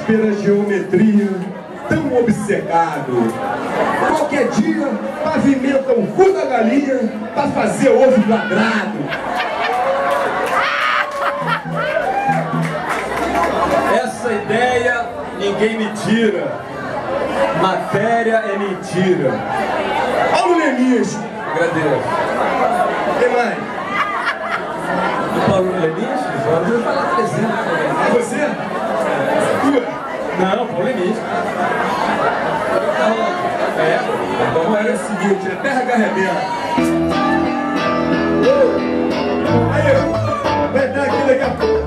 pela geometria, tão obcecado. Qualquer dia pavimenta o cu da galinha pra fazer ovo quadrado. Essa ideia ninguém me tira. Matéria é mentira. Paulo Leminski. Agradeço. Quem mais? O Paulo Leminski? Eu vou falar 300. Você? Não, Paulo Leminski. Então era o seguinte, a terra arrebenta. Aí, vai dar aqui daqui a pouco.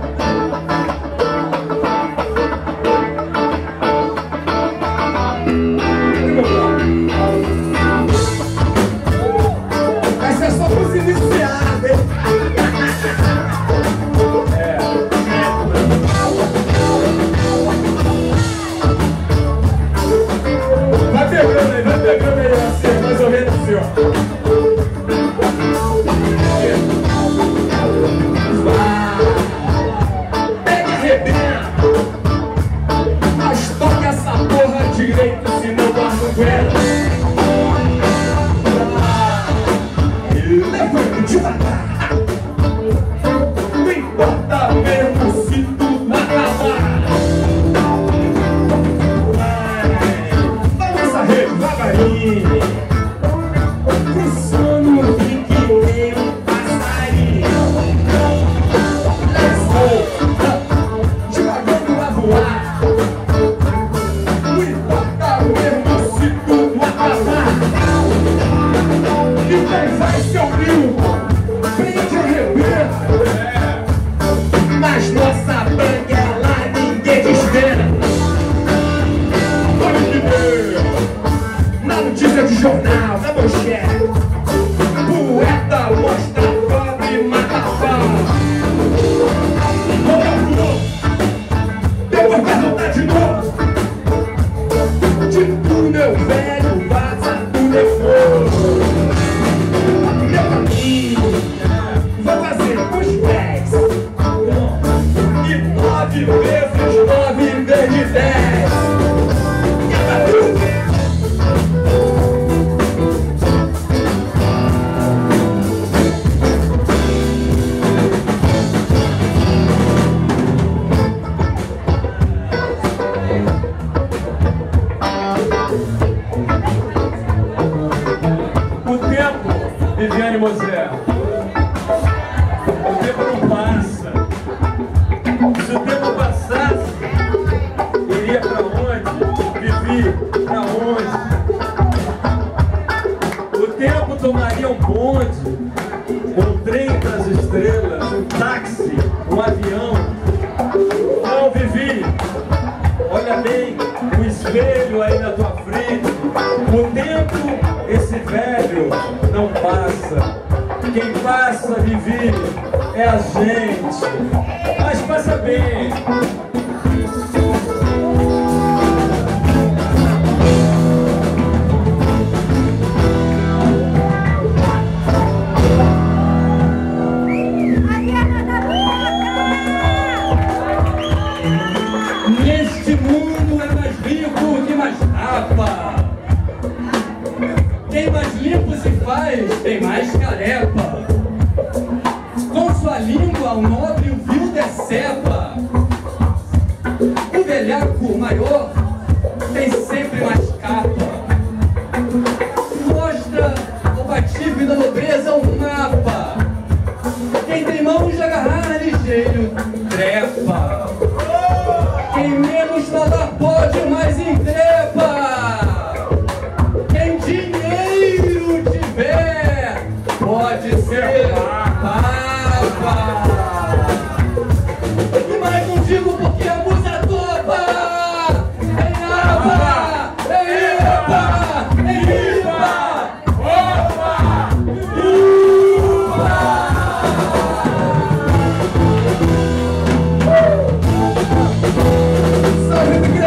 Vai ser só pros iniciados, hein? Vai pegando aí, assim, mais ou menos assim, ó. Pega e arrebenta. Mas toca essa porra direito, senão eu não aguento. Levante devagar. Não importa mesmo se tudo acabar. Balança a rede devagarinho. O sono fique nem um passarinho. Let's go. Devagando a voar. Não importa mesmo se tudo acabar. Então vai seu brilho. Prende a rebenta. Mas nossa banguela ninguém desvenda. Olha que deu. Na notícia de jornal, na manchete. Poeta mostra pobre e mata pau. Depois perguntar de novo. Tipo meu velho, vaza tudo é fogo. Meu caminho, vou fazer os pés. E 9 vezes 9 vezes 10. O tempo, Viviane Mosé, o tempo não passa. Se o tempo passasse, iria pra onde? Vivi, pra onde? O tempo tomaria um bonde, um trem pras estrelas, um táxi, um avião. Não, Vivi, olha bem, o espelho aí na tua frente. O tempo, esse velho, não passa. Quem passa, Vivi, é a gente. Mas passa bem. Neste mundo é mais rico que mais rapa. Quem mais limpo se faz, tem mais carepa. Com sua língua o nobre o vil decepa. O velhaco maior tem sempre mais capa. Mostra o patife da nobreza um mapa. Quem tem mãos de agarrar ligeiro trepa. Quem menos falar pode, mais entrepa. Quem dinheiro tiver, pode ser papa. E mais não digo porque a musa topa. Em aba, em ipa, em ipa, opa, upa. Salve,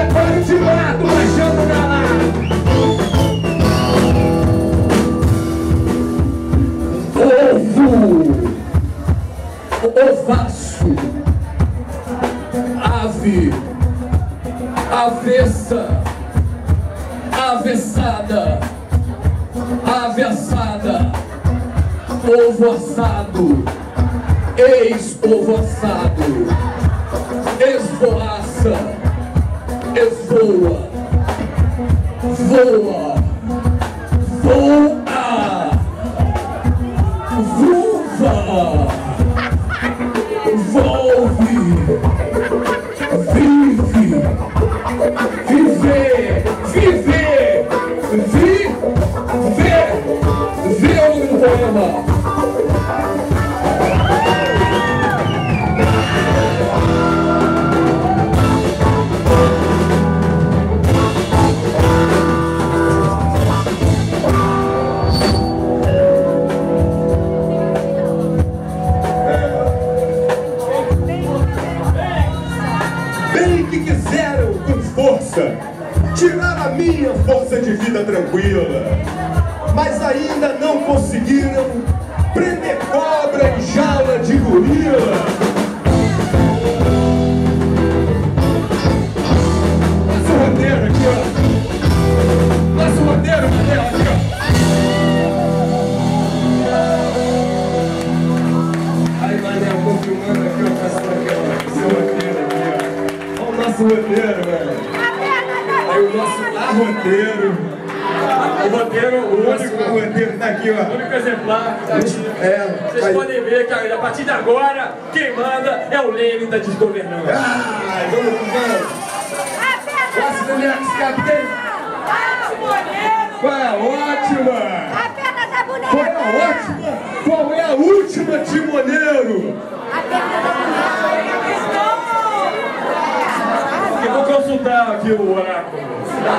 avessa, avessada, avessada, ovo assado, ex-ovo assado, esvoaça, esvoa, voa, voa, vulva, volve, vive, viver, viver, viver o poema. Tirar a minha força de vida tranquila, mas ainda não conseguiram prender cobra em jaula de gorila. Passa o roteiro aqui, ó. Passa o roteiro, Manel, aqui, ó. Aí, Manel, tô filmando aqui, ó. Passa o seu roteiro aqui, ó. Olha o nosso roteiro, velho. Aí o nosso roteiro. O roteiro, o único roteiro tá aqui, ó. O único exemplar tá aqui. Vocês podem ver que a partir de agora, quem manda é o Lênin da desgovernança. Vamos. Posso entender esse capitão? Qual é a ótima? A perna tá bonita. Qual é a ótima? Qual é a última, timoneiro? A perna tá bonita. Eu vou consultar aqui o oráculo.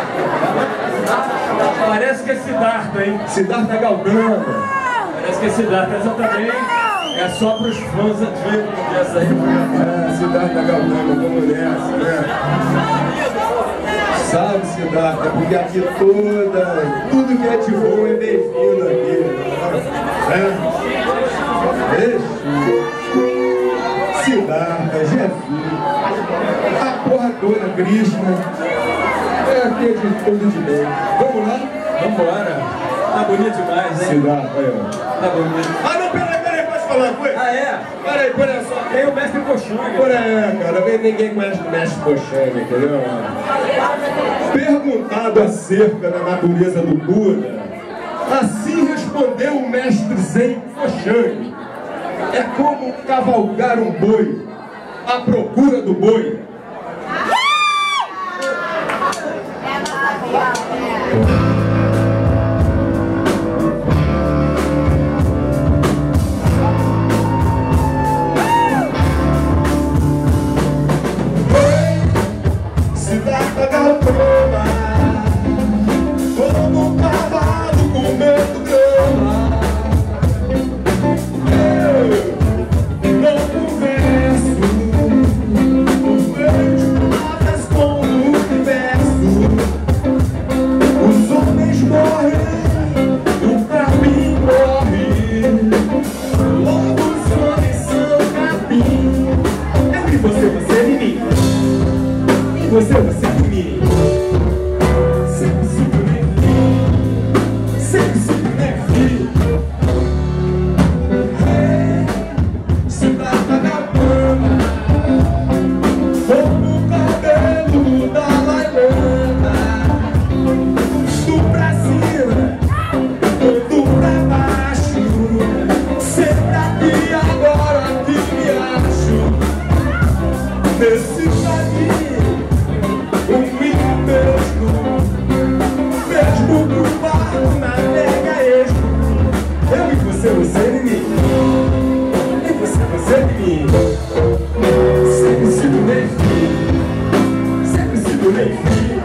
Parece que é Siddhartha, hein? Siddhartha Gautama. Parece que é Siddhartha, exatamente. É só para os fãs antigos dessa aí. Siddhartha Gautama, vamos nessa, né? Salve, Siddhartha, porque aqui tudo que é de bom é bem-vindo aqui. Siddhartha, Jesus, a porra toda, Krishna, é aqui de tudo de bem. Vamos lá? Vamos embora. Tá bonito demais, hein? Siddhartha, aí, ó. Tá bonito. Ah, não, peraí, posso falar uma coisa? Ah, é? Peraí, só. Tem o mestre Pochanga. Cara, ninguém conhece o mestre Pochanga, entendeu? Perguntado acerca da natureza do Buda, assim respondeu o mestre Zen Pochanga: é como cavalgar um boi à procura do boi. Siddhartha Gautama, como um cavalo comendo grama. Eu não converso, vejo notas com o universo. Os homens morrem, o capim morre. Logo os homens são capim. Eu e você e mim. Você e mim. Sempre nem fim. Sempre nem fim. Siddhartha Gautama, como o cabelo do Dalai Lama. Tu pra cima, tudo pra baixo. Sempre aqui agora que me acho. Nesse caminho, mesmo pro barco navega esmo. Eu e você e mim. E você e mim. Sempre sido nem fim. Sempre sido nem fim.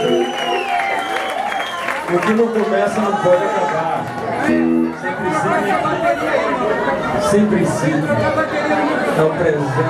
O que não começa não pode acabar. Sem princípio. Sem princípio. É o presente.